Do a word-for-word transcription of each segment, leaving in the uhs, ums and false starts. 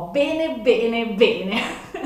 Oh, bene, bene, bene.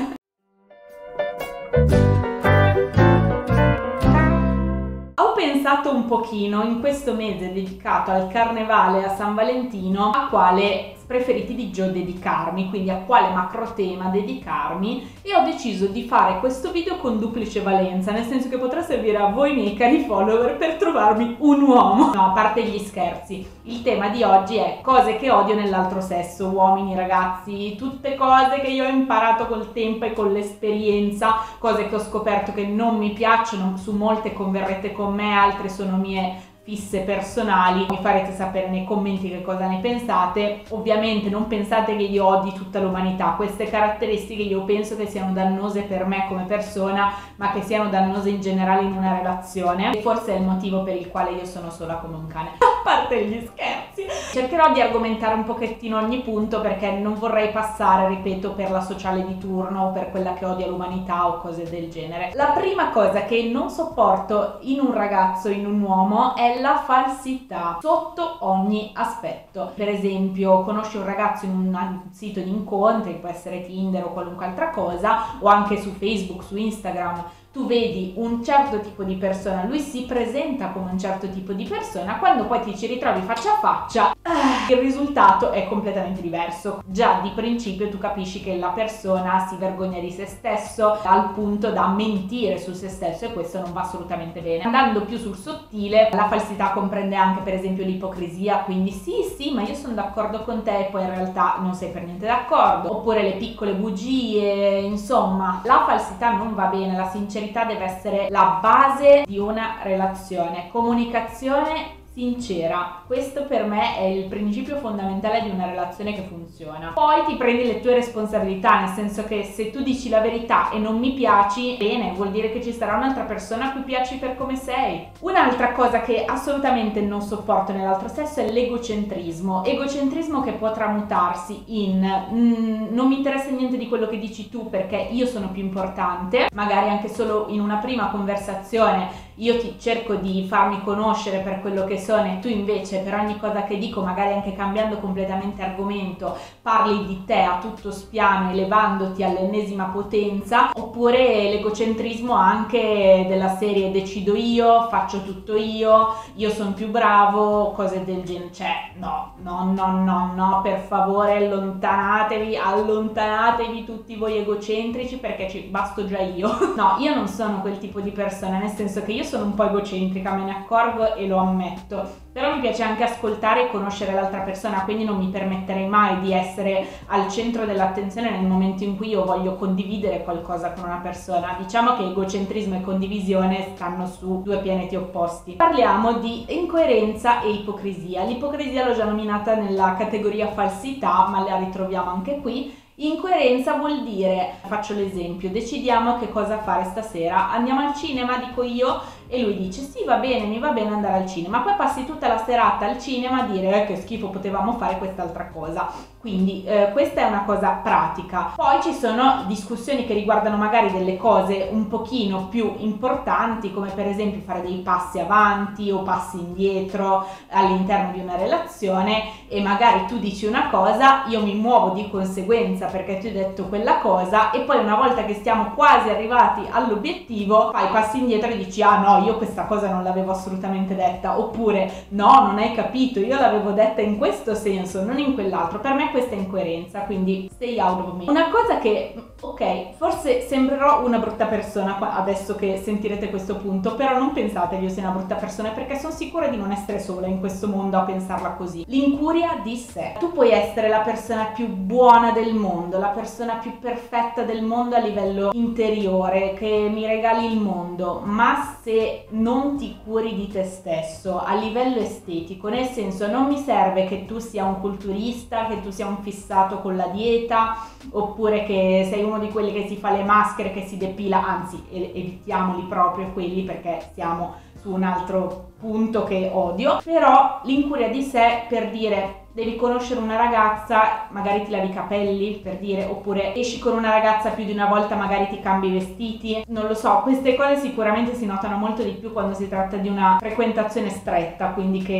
Ho pensato un pochino in questo mese dedicato al Carnevale, a San Valentino, a quale preferiti di Gio dedicarmi, quindi a quale macro tema dedicarmi, e ho deciso di fare questo video con duplice valenza, nel senso che potrà servire a voi miei cari follower per trovarmi un uomo. No, a parte gli scherzi, il tema di oggi è cose che odio nell'altro sesso, uomini, ragazzi, tutte cose che io ho imparato col tempo e con l'esperienza, cose che ho scoperto che non mi piacciono, su molte converrete con me, altre sono mie fisse personali. Mi farete sapere nei commenti che cosa ne pensate. Ovviamente non pensate che io odi tutta l'umanità, queste caratteristiche io penso che siano dannose per me come persona, ma che siano dannose in generale in una relazione, e forse è il motivo per il quale io sono sola come un cane. A parte gli scherzi, cercherò di argomentare un pochettino ogni punto, perché non vorrei passare, ripeto, per la sociale di turno o per quella che odia l'umanità o cose del genere. La prima cosa che non sopporto in un ragazzo, in un uomo, è la falsità sotto ogni aspetto. Per esempio, conosci un ragazzo in un sito di incontri, può essere Tinder o qualunque altra cosa, o anche su Facebook, su Instagram, tu vedi un certo tipo di persona, lui si presenta come un certo tipo di persona, quando poi ti ci ritrovi faccia a faccia, il risultato è completamente diverso. Già di principio tu capisci che la persona si vergogna di se stesso al punto da mentire su se stesso, e questo non va assolutamente bene. Andando più sul sottile, la falsità comprende anche per esempio l'ipocrisia, quindi sì sì ma io sono d'accordo con te e poi in realtà non sei per niente d'accordo, oppure le piccole bugie, insomma la falsità non va bene. La sincerità deve essere la base di una relazione, comunicazione sincera, questo per me è il principio fondamentale di una relazione che funziona. Poi ti prendi le tue responsabilità, nel senso che se tu dici la verità e non mi piaci, bene, vuol dire che ci sarà un'altra persona a cui piaci per come sei. Un'altra cosa che assolutamente non sopporto nell'altro sesso è l'egocentrismo, egocentrismo che può tramutarsi in mm, non mi interessa niente di quello che dici tu perché io sono più importante, magari anche solo in una prima conversazione io ti cerco di farmi conoscere per quello che sono e tu invece per ogni cosa che dico, magari anche cambiando completamente argomento, parli di te a tutto spiano, elevandoti all'ennesima potenza. Oppure l'egocentrismo anche della serie decido io, faccio tutto io, io sono più bravo, cose del genere. Cioè no, no, no, no, no, per favore allontanatevi, allontanatevi tutti voi egocentrici, perché ci basto già io. No, io non sono quel tipo di persona, nel senso che io sono un po' egocentrica, me ne accorgo e lo ammetto, però mi piace anche ascoltare e conoscere l'altra persona, quindi non mi permetterei mai di essere al centro dell'attenzione nel momento in cui io voglio condividere qualcosa con una persona. Diciamo che egocentrismo e condivisione stanno su due pianeti opposti. Parliamo di incoerenza e ipocrisia. L'ipocrisia l'ho già nominata nella categoria falsità, ma la ritroviamo anche qui. Incoerenza vuol dire, faccio l'esempio, decidiamo che cosa fare stasera, andiamo al cinema, dico io, e lui dice sì va bene, mi va bene andare al cinema, poi passi tutta la serata al cinema a dire eh, che schifo, potevamo fare quest'altra cosa. Quindi eh, questa è una cosa pratica. Poi ci sono discussioni che riguardano magari delle cose un pochino più importanti, come per esempio fare dei passi avanti o passi indietro all'interno di una relazione, e magari tu dici una cosa, io mi muovo di conseguenza perché ti ho detto quella cosa, e poi una volta che stiamo quasi arrivati all'obiettivo fai passi indietro e dici ah no, io questa cosa non l'avevo assolutamente detta, oppure no, non hai capito, io l'avevo detta in questo senso, non in quell'altro. Per me questa è incoerenza, quindi stay out of me. Una cosa che, ok, forse sembrerò una brutta persona adesso che sentirete questo punto, però non pensate che io sia una brutta persona, perché sono sicura di non essere sola in questo mondo a pensarla così. L'incuria di sé. Tu puoi essere la persona più buona del mondo, la persona più perfetta del mondo a livello interiore, che mi regali il mondo, ma se non ti curi di te stesso a livello estetico, nel senso non mi serve che tu sia un culturista, che tu sia un fissato con la dieta, oppure che sei uno di quelli che si fa le maschere, che si depila, anzi evitiamoli proprio quelli, perché siamo su un altro punto che odio. Però l'incuria di sé, per dire devi conoscere una ragazza, magari ti lavi i capelli, per dire, oppure esci con una ragazza più di una volta, magari ti cambi i vestiti, non lo so, queste cose sicuramente si notano molto di più quando si tratta di una frequentazione stretta, quindi che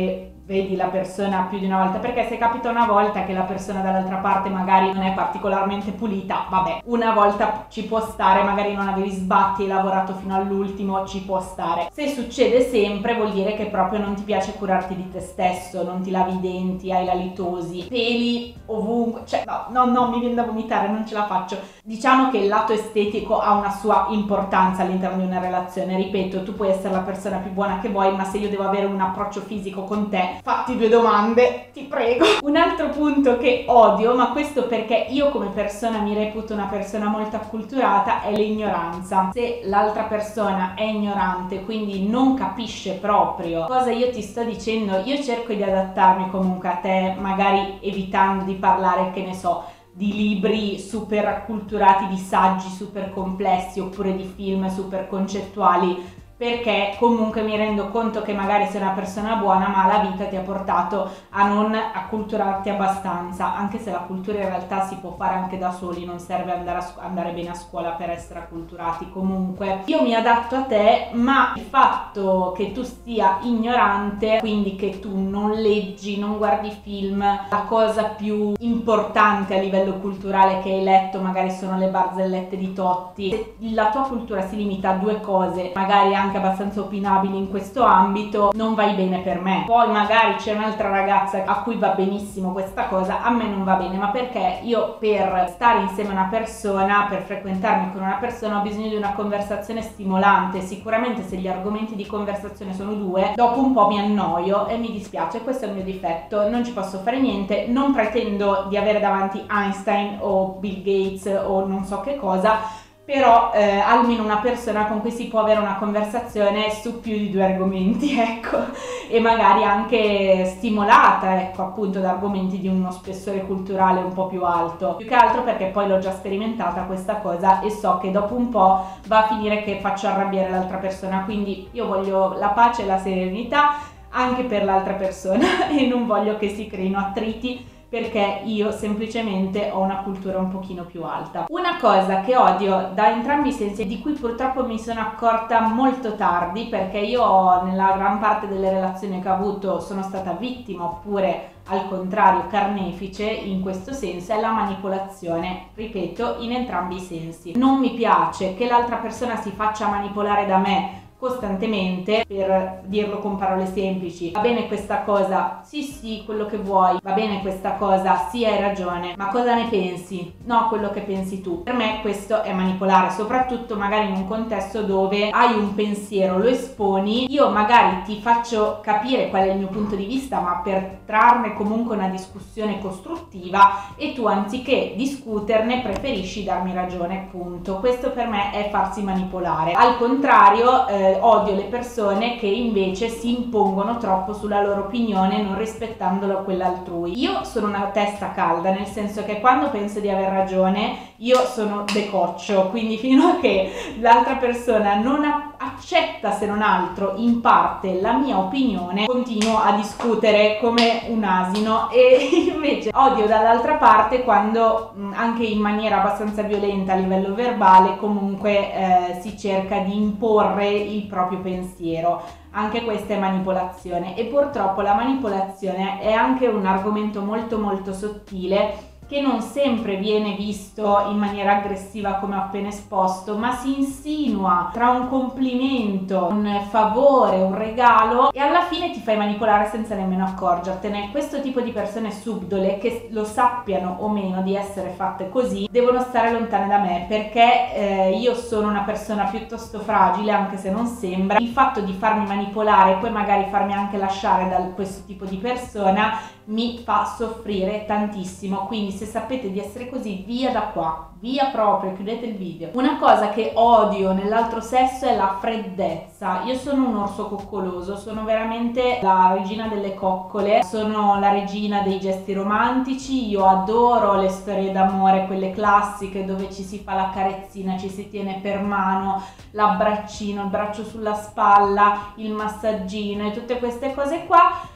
vedi la persona più di una volta, perché se capita una volta che la persona dall'altra parte magari non è particolarmente pulita, vabbè, una volta ci può stare, magari non avevi sbatti, hai lavorato fino all'ultimo, ci può stare. Se succede sempre vuol dire che proprio non ti piace curarti di te stesso, non ti lavi i denti, hai la litosi, peli ovunque, cioè no, no, no, mi viene da vomitare, non ce la faccio. Diciamo che il lato estetico ha una sua importanza all'interno di una relazione, ripeto, tu puoi essere la persona più buona che vuoi, ma se io devo avere un approccio fisico con te, fatti due domande, ti prego. Un altro punto che odio, ma questo perché io come persona mi reputo una persona molto acculturata, è l'ignoranza. Se l'altra persona è ignorante, quindi non capisce proprio cosa io ti sto dicendo, io cerco di adattarmi comunque a te, magari evitando di parlare, che ne so, di libri super acculturati, di saggi super complessi oppure di film super concettuali, perché comunque mi rendo conto che magari sei una persona buona, ma la vita ti ha portato a non acculturarti abbastanza, anche se la cultura in realtà si può fare anche da soli, non serve andare, a andare bene a scuola per essere acculturati. Comunque io mi adatto a te, ma il fatto che tu sia ignorante, quindi che tu non leggi, non guardi film, la cosa più importante a livello culturale che hai letto magari sono le barzellette di Totti, se la tua cultura si limita a due cose, magari anche abbastanza opinabili in questo ambito, non vai bene per me. Poi magari c'è un'altra ragazza a cui va benissimo questa cosa, a me non va bene, ma perché io per stare insieme a una persona, per frequentarmi con una persona, ho bisogno di una conversazione stimolante. Sicuramente se gli argomenti di conversazione sono due, dopo un po' mi annoio e mi dispiace, questo è il mio difetto, non ci posso fare niente, non pretendo di avere davanti Einstein o Bill Gates o non so che cosa, però eh, almeno una persona con cui si può avere una conversazione su più di due argomenti, ecco, e magari anche stimolata, ecco, appunto da argomenti di uno spessore culturale un po' più alto, più che altro perché poi l'ho già sperimentata questa cosa e so che dopo un po' va a finire che faccio arrabbiare l'altra persona, quindi io voglio la pace e la serenità anche per l'altra persona e non voglio che si creino attriti, perché io semplicemente ho una cultura un pochino più alta. Una cosa che odio da entrambi i sensi, di cui purtroppo mi sono accorta molto tardi, perché io nella gran parte delle relazioni che ho avuto sono stata vittima oppure al contrario carnefice in questo senso, è la manipolazione, ripeto, in entrambi i sensi. Non mi piace che l'altra persona si faccia manipolare da me costantemente, per dirlo con parole semplici. Va bene questa cosa? Sì sì, quello che vuoi. Va bene questa cosa? Sì, hai ragione. Ma cosa ne pensi? No, quello che pensi tu. Per me questo è manipolare, soprattutto magari in un contesto dove hai un pensiero, lo esponi, io magari ti faccio capire qual è il mio punto di vista, ma per trarne comunque una discussione costruttiva, e tu anziché discuterne preferisci darmi ragione, punto. Questo per me è farsi manipolare. Al contrario, eh, odio le persone che invece si impongono troppo sulla loro opinione, non rispettandolo quella altrui. Io sono una testa calda, nel senso che quando penso di aver ragione io sono decoccio, quindi fino a che l'altra persona non accetta, se non altro in parte, la mia opinione, continuo a discutere come un asino. E invece odio dall'altra parte quando anche in maniera abbastanza violenta a livello verbale comunque eh, si cerca di imporre il proprio pensiero. Anche questa è manipolazione, e purtroppo la manipolazione è anche un argomento molto molto sottile, che non sempre viene visto in maniera aggressiva come ho appena esposto, ma si insinua tra un complimento, un favore, un regalo, e alla fine ti fai manipolare senza nemmeno accorgertene. Questo tipo di persone subdole, che lo sappiano o meno di essere fatte così, devono stare lontane da me, perché eh, io sono una persona piuttosto fragile, anche se non sembra. Il fatto di farmi manipolare e poi magari farmi anche lasciare da questo tipo di persona mi fa soffrire tantissimo, quindi se sapete di essere così, via da qua, via proprio, chiudete il video. Una cosa che odio nell'altro sesso è la freddezza. Io sono un orso coccoloso, sono veramente la regina delle coccole, sono la regina dei gesti romantici, io adoro le storie d'amore, quelle classiche dove ci si fa la carezzina, ci si tiene per mano, l'abbraccino, il braccio sulla spalla, il massaggino e tutte queste cose qua.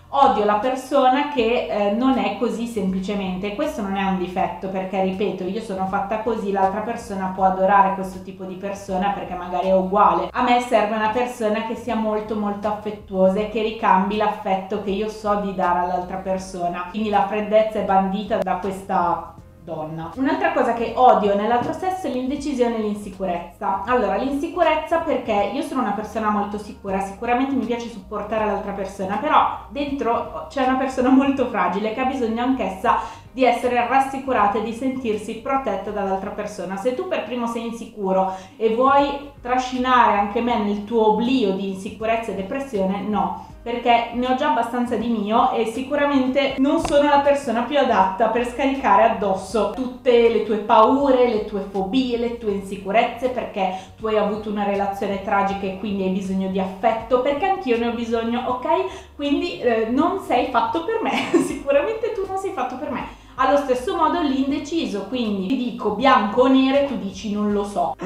Odio la persona che eh, non è così semplicemente. Questo non è un difetto, perché ripeto, io sono fatta così, l'altra persona può adorare questo tipo di persona perché magari è uguale. A me serve una persona che sia molto molto affettuosa e che ricambi l'affetto che io so di dare all'altra persona. Quindi la freddezza è bandita da questa donna. Un'altra cosa che odio nell'altro sesso è l'indecisione e l'insicurezza. Allora, l'insicurezza perché io sono una persona molto sicura, sicuramente mi piace supportare l'altra persona, però dentro c'è una persona molto fragile che ha bisogno anch'essa di essere rassicurata e di sentirsi protetta dall'altra persona. Se tu per primo sei insicuro e vuoi trascinare anche me nel tuo oblio di insicurezza e depressione, no, perché ne ho già abbastanza di mio e sicuramente non sono la persona più adatta per scaricare addosso tutte le tue paure, le tue fobie, le tue insicurezze, perché tu hai avuto una relazione tragica e quindi hai bisogno di affetto, perché anch'io ne ho bisogno, ok? Quindi eh, non sei fatto per me, sicuramente tu non sei fatto per me. Allo stesso modo l'indeciso, quindi ti dico bianco o nero e tu dici non lo so.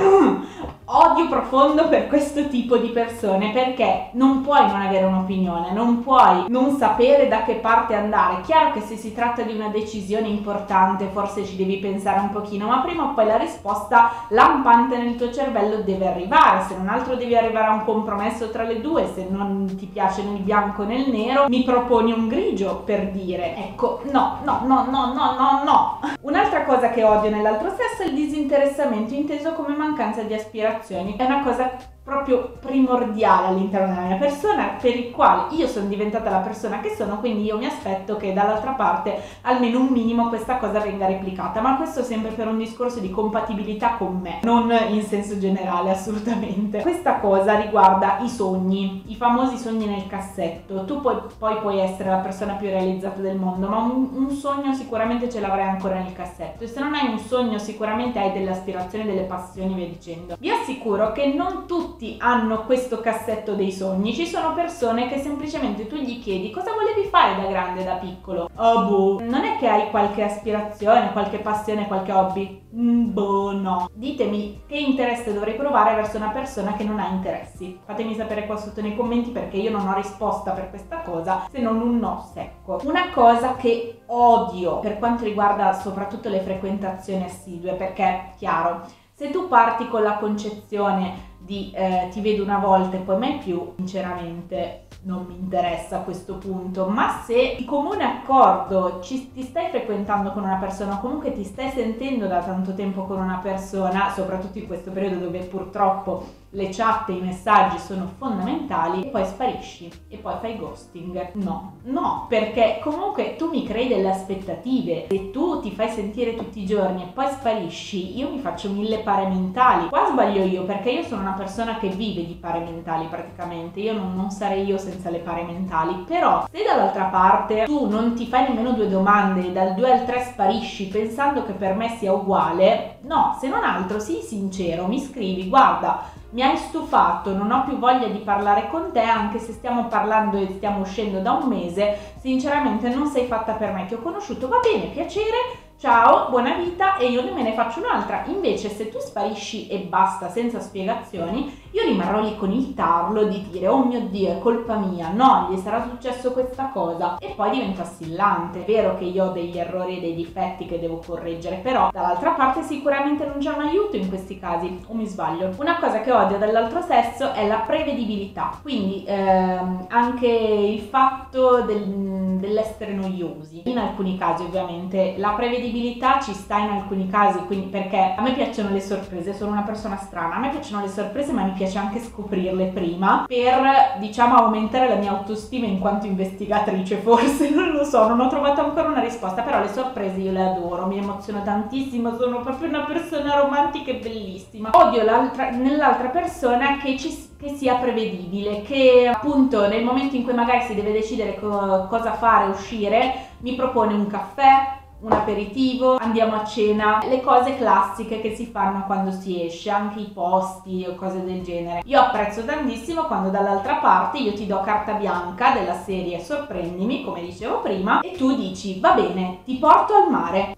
Odio profondo per questo tipo di persone, perché non puoi non avere un'opinione, non puoi non sapere da che parte andare. Chiaro che se si tratta di una decisione importante forse ci devi pensare un pochino, ma prima o poi la risposta lampante nel tuo cervello deve arrivare. Se non altro devi arrivare a un compromesso tra le due. Se non ti piace né il bianco né il nero, mi proponi un grigio, per dire. Ecco, no, no, no, no, no, no, no. Un'altra cosa che odio nell'altro sesso è il disinteressamento, inteso come mancanza di aspirazioni. È una cosa proprio primordiale all'interno della mia persona, per il quale io sono diventata la persona che sono, quindi io mi aspetto che dall'altra parte almeno un minimo questa cosa venga replicata, ma questo sempre per un discorso di compatibilità con me, non in senso generale, assolutamente. Questa cosa riguarda i sogni, i famosi sogni nel cassetto. Tu puoi, poi puoi essere la persona più realizzata del mondo, ma un, un sogno sicuramente ce l'avrai ancora nel cassetto, e se non hai un sogno sicuramente hai delle aspirazioni, delle passioni, via dicendo. Vi assicuro che non tutti hanno questo cassetto dei sogni. Ci sono persone che semplicemente tu gli chiedi cosa volevi fare da grande, da piccolo. Oh boh, non è che hai qualche aspirazione, qualche passione, qualche hobby? Mm, boh, no. Ditemi che interesse dovrei provare verso una persona che non ha interessi. Fatemi sapere qua sotto nei commenti, perché io non ho risposta per questa cosa se non un no secco. Una cosa che odio per quanto riguarda soprattutto le frequentazioni assidue, perché chiaro, se tu parti con la concezione di eh, ti vedo una volta e poi mai più, sinceramente non mi interessa a questo punto. Ma se di comune accordo ci, ti stai frequentando con una persona, o comunque ti stai sentendo da tanto tempo con una persona, soprattutto in questo periodo dove purtroppo le chat e i messaggi sono fondamentali, e poi sparisci e poi fai ghosting, no, no, perché comunque tu mi crei delle aspettative. Se tu ti fai sentire tutti i giorni e poi sparisci, io mi faccio mille pare mentali. Qua sbaglio io, perché io sono una persona che vive di pare mentali praticamente, io non, non sarei io senza le pare mentali. Però se dall'altra parte tu non ti fai nemmeno due domande e dal due al tre sparisci pensando che per me sia uguale, no, se non altro sii sincero, mi scrivi guarda mi hai stufato, non ho più voglia di parlare con te, anche se stiamo parlando e stiamo uscendo da un mese, sinceramente non sei fatta per me, ti ho conosciuto, va bene, piacere, ciao, buona vita, e io me ne faccio un'altra. Invece se tu sparisci e basta senza spiegazioni, io rimarrò lì con il tarlo di dire oh mio Dio è colpa mia, no, gli sarà successo questa cosa, e poi divento assillante. È vero che io ho degli errori e dei difetti che devo correggere, però dall'altra parte sicuramente non c'è un aiuto in questi casi, o mi sbaglio? Una cosa che odio dall'altro sesso è la prevedibilità, quindi ehm, anche il fatto del, dell'essere noiosi. In alcuni casi ovviamente la prevedibilità ci sta, in alcuni casi, quindi perché a me piacciono le sorprese, sono una persona strana, a me piacciono le sorprese, ma mi piace anche scoprirle prima per, diciamo, aumentare la mia autostima in quanto investigatrice, forse, non lo so, non ho trovato ancora una risposta, però le sorprese io le adoro, mi emoziono tantissimo, sono proprio una persona romantica e bellissima. Odio l'altra, nell'altra persona che ci che sia prevedibile, che appunto nel momento in cui magari si deve decidere co- cosa fare, uscire, mi propone un caffè, un aperitivo, andiamo a cena, le cose classiche che si fanno quando si esce, anche i posti o cose del genere. Io apprezzo tantissimo quando dall'altra parte io ti do carta bianca della serie sorprendimi, come dicevo prima, e tu dici va bene, ti porto al mare. Cioè,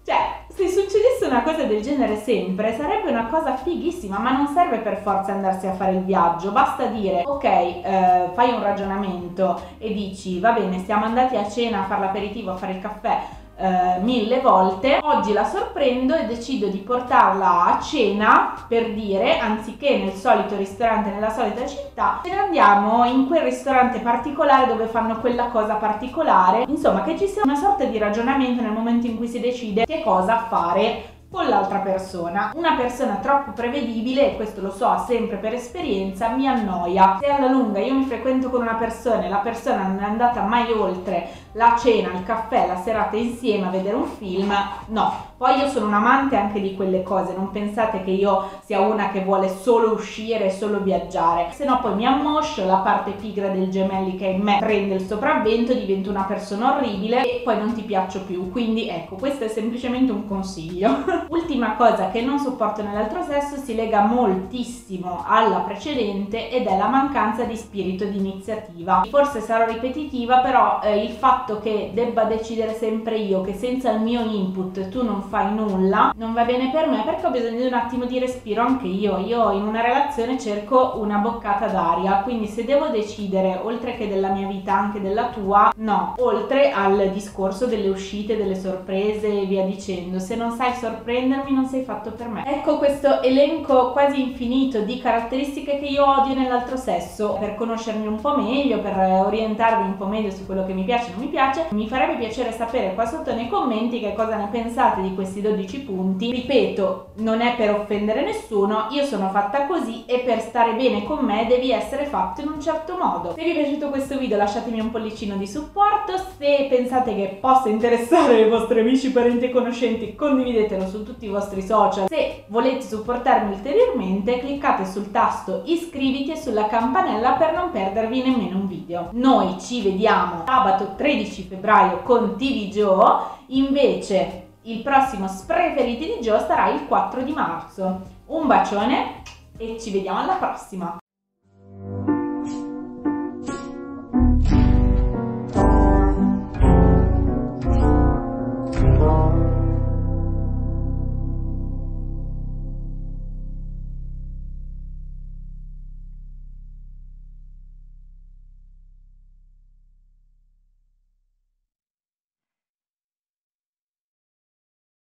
Se succedesse una cosa del genere sempre sarebbe una cosa fighissima, ma non serve per forza andarsi a fare il viaggio, basta dire ok, eh, fai un ragionamento e dici va bene, siamo andati a cena a fare l'aperitivo, a fare il caffè eh, mille volte, oggi la sorprendo e decido di portarla a cena, per dire, anziché nel solito ristorante nella solita città, ce ne andiamo in quel ristorante particolare dove fanno quella cosa particolare, insomma che ci sia una sorta di ragionamento nel momento in cui si decide che cosa fare con l'altra persona. Una persona troppo prevedibile, e questo lo so sempre per esperienza, mi annoia. Se alla lunga io mi frequento con una persona e la persona non è andata mai oltre la cena, il caffè, la serata insieme a vedere un film, no. Poi io sono un amante anche di quelle cose, non pensate che io sia una che vuole solo uscire e solo viaggiare, se no poi mi ammoscio, la parte pigra del gemelli che è in me prende il sopravvento, divento una persona orribile e poi non ti piaccio più. Quindi ecco, questo è semplicemente un consiglio. Ultima cosa che non sopporto nell'altro sesso si lega moltissimo alla precedente ed è la mancanza di spirito di iniziativa. Forse sarò ripetitiva, però eh, il fatto che debba decidere sempre io, che senza il mio input tu non fai nulla, non va bene per me, perché ho bisogno di un attimo di respiro anche io. Io in una relazione cerco una boccata d'aria, quindi se devo decidere oltre che della mia vita anche della tua, no. Oltre al discorso delle uscite, delle sorprese e via dicendo, se non sai sorprendermi non sei fatto per me. Ecco questo elenco quasi infinito di caratteristiche che io odio nell'altro sesso. Per conoscermi un po' meglio, per orientarvi un po' meglio su quello che mi piace e non mi piace, mi farebbe piacere sapere qua sotto nei commenti che cosa ne pensate di questi dodici punti. Ripeto, non è per offendere nessuno, io sono fatta così e per stare bene con me devi essere fatto in un certo modo. Se vi è piaciuto questo video lasciatemi un pollicino di supporto, se pensate che possa interessare i vostri amici, parenti e conoscenti condividetelo su tutti i vostri social. Se volete supportarmi ulteriormente cliccate sul tasto iscriviti e sulla campanella per non perdervi nemmeno un video. Noi ci vediamo sabato tredici febbraio con T V Joe, invece il prossimo Spreferiti di Joe sarà il quattro di marzo. Un bacione e ci vediamo alla prossima!